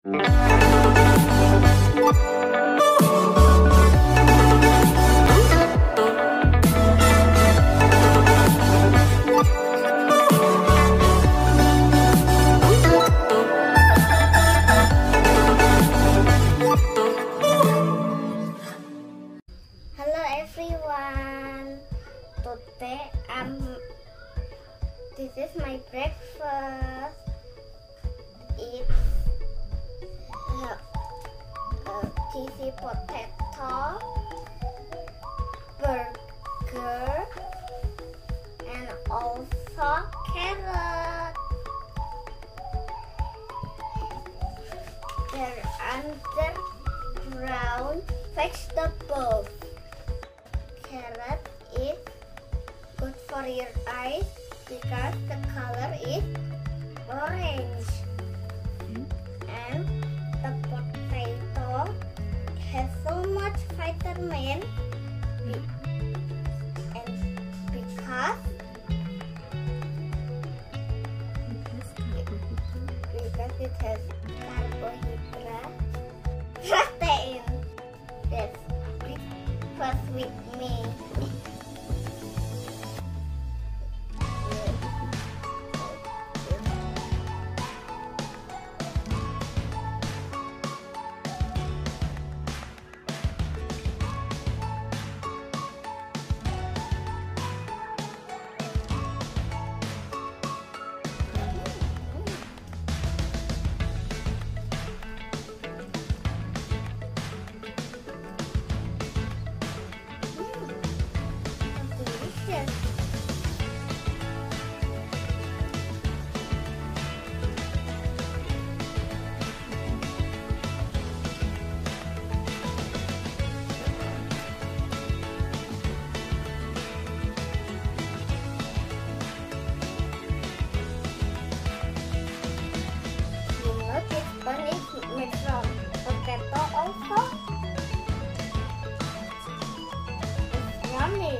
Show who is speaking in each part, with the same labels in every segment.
Speaker 1: Hello everyone. Today this is my breakfast. It's cheesy potato, burger, and also carrot. They're under brown vegetables. Carrot is good for your eyes because the color is orange. And the potato has so much vitamin and because it has carbohydrate, protein. That's breakfast with me. Yummy.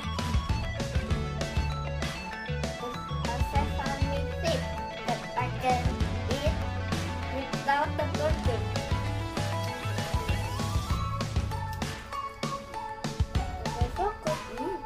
Speaker 1: It's a sesame seed that I can eat without the burger. It's so good.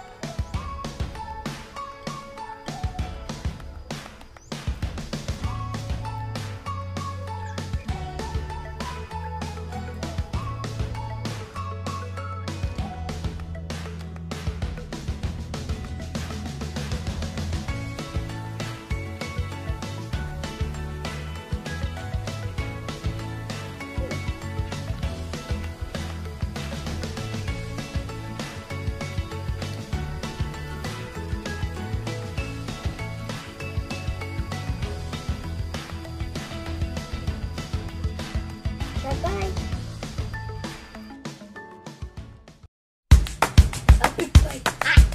Speaker 1: Bye-bye. A big bite.